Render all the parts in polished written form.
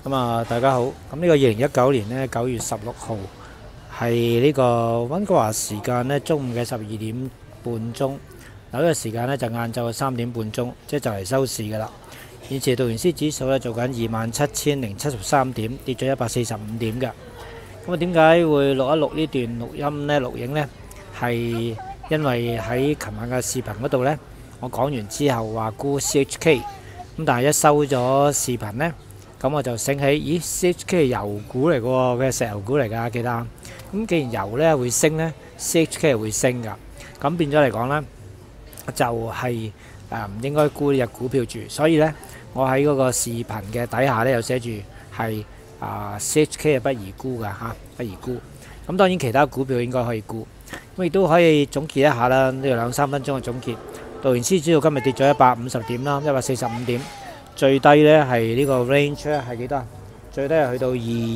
大家好。咁呢個2019年呢9月16號係呢個溫哥華時間呢中午嘅12點半鐘，紐約時間呢就晏晝3點半鐘，即係就嚟收市噶啦。現時道瓊斯指數呢做緊27,073點，跌咗145點嘅。咁點解會錄一錄呢段錄音呢？錄影呢係因為喺琴晚嘅視頻嗰度呢，我講完之後話沽 CHK， 咁但係一收咗視頻呢，咁我就醒起，咦 CHK 係油股嚟嘅喎，佢係石油股嚟㗎，記得。咁既然油呢會升呢 CHK 係會升㗎，咁變咗嚟講呢，就係唔應該沽呢隻股票住，所以呢，我喺嗰個視頻嘅底下呢，又寫住係CHK 係不宜沽㗎嚇，不宜沽。咁當然其他股票應該可以沽，咁亦都可以總結一下啦。呢個2-3分鐘嘅總結，道瓊斯指數今日跌咗150點啦，145點。最低呢係呢個 range 咧係幾多啊？最低係去到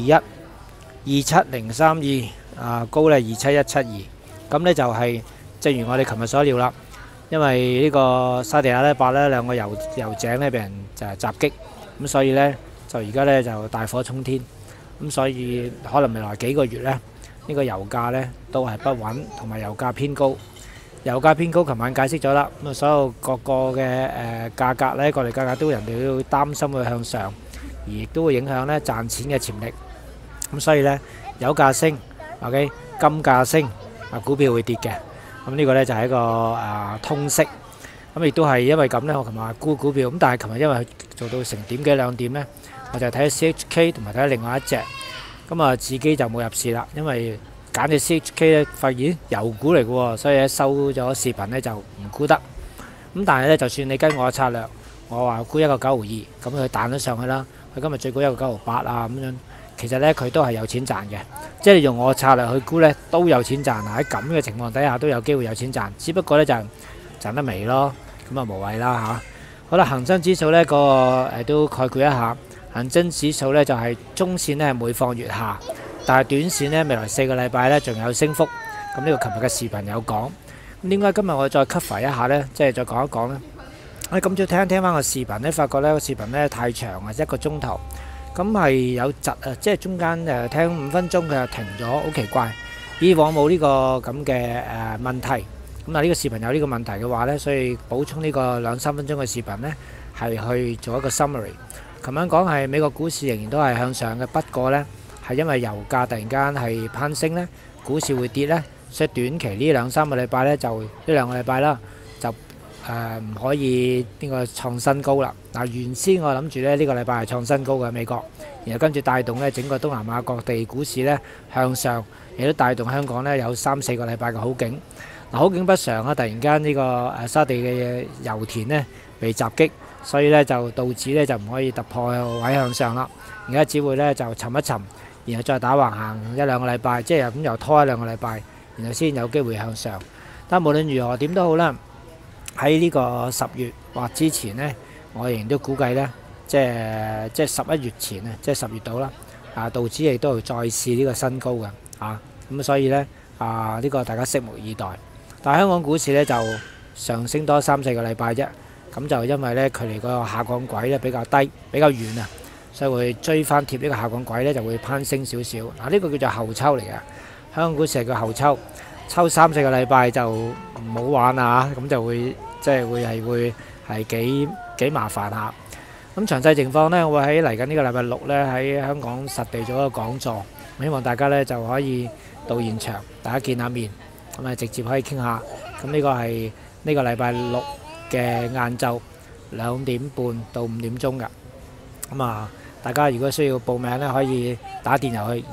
27032，高呢27172。咁呢就係正如我哋琴日所料啦，因為呢個沙地阿拉伯呢兩個油井呢被人就襲擊，咁所以呢就而家呢就大火沖天，咁所以可能未來幾個月呢，呢個油價呢都係不穩，同埋油價偏高。油價偏高，琴晚解釋咗啦。咁所有各個嘅價格呢，各類價格都人哋都擔心會向上，而亦都會影響呢賺錢嘅潛力。咁所以呢，油價升，OK， 金價升，股票會跌嘅。咁呢個呢就係一個通識。咁亦都係因為咁呢，我琴日沽股票。咁但係琴日因為做到成點幾2點呢，我就睇 CHK 同埋睇另外一隻。咁自己就冇入市啦，因為揀隻 CHK 咧，發現油股嚟嘅喎，所以收咗視頻咧就唔沽得。咁但係咧，就算你跟我嘅策略，我話沽1個9毫2，咁佢彈咗上去啦。佢今日最高1個9毫8啊咁樣，其實咧佢都係有錢賺嘅。即係你用我嘅策略去沽咧，都有錢賺啊！喺咁嘅情況底下都有機會有錢賺，只不過咧就賺得微咯，咁無謂啦嚇。好啦，恒生指數咧都概括一下，恒生指數咧就係中線咧係每況愈下。但係短線呢，未來4個禮拜呢，仲有升幅。咁呢個琴日嘅視頻有講。咁點解今日我再 cover 一下呢？即係再講一講呢。今朝聽翻個視頻呢，發覺呢個視頻呢太長啊，1個鐘頭。咁係有窒啊，即係中間聽5分鐘佢又停咗，好奇怪。以往冇呢個咁嘅問題。咁呢個視頻有呢個問題嘅話呢，所以補充呢個2-3分鐘嘅視頻呢，係去做一個 summary。琴晚講係美國股市仍然都係向上嘅，不過呢，係因為油價突然間係攀升呢，股市會跌呢，所以短期呢2-3個禮拜呢，就呢2個禮拜啦，就唔可以呢個創新高啦。原先我諗住呢個禮拜係創新高嘅美國，然後跟住帶動呢整個東南亞各地股市呢向上，亦都帶動香港呢有3-4個禮拜嘅好景。好景不常啊！突然間呢個沙地嘅油田呢被襲擊，所以呢就導致呢就唔可以突破位向上啦。而家只會呢就沉一沉。然後再打橫行1-2個禮拜，即係咁又拖1-2個禮拜，然後先有機會向上。但無論如何點都好啦，喺呢個10月或之前呢，我仍然都估計呢，即係11月前啊，即係10月到啦。道指亦都會再試呢個新高嘅咁所以呢，呢個大家拭目以待。但係香港股市呢，就上升多3-4個禮拜啫，咁就因為呢，距離個下降軌呢比較低，比較遠啊。所以會追翻貼呢個下降軌呢，就會攀升少少。呢個叫做後抽嚟嘅，香港股市係個後抽，抽3-4個禮拜就唔好玩啦嚇，咁就會即係會係幾麻煩下。咁詳細情況呢，我會喺嚟緊呢個禮拜6呢，喺香港實地做一個講座，希望大家呢就可以到現場，大家見下面，咁直接可以傾下。咁呢個係呢個禮拜6嘅晏晝2點半到5點鐘㗎。大家如果需要報名呢，可以打電郵去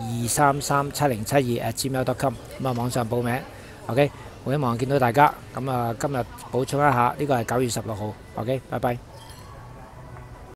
2337072@gmail.com， 網上報名。OK， 好希望見到大家。今日補充一下，呢個係9月16號。OK， 拜拜。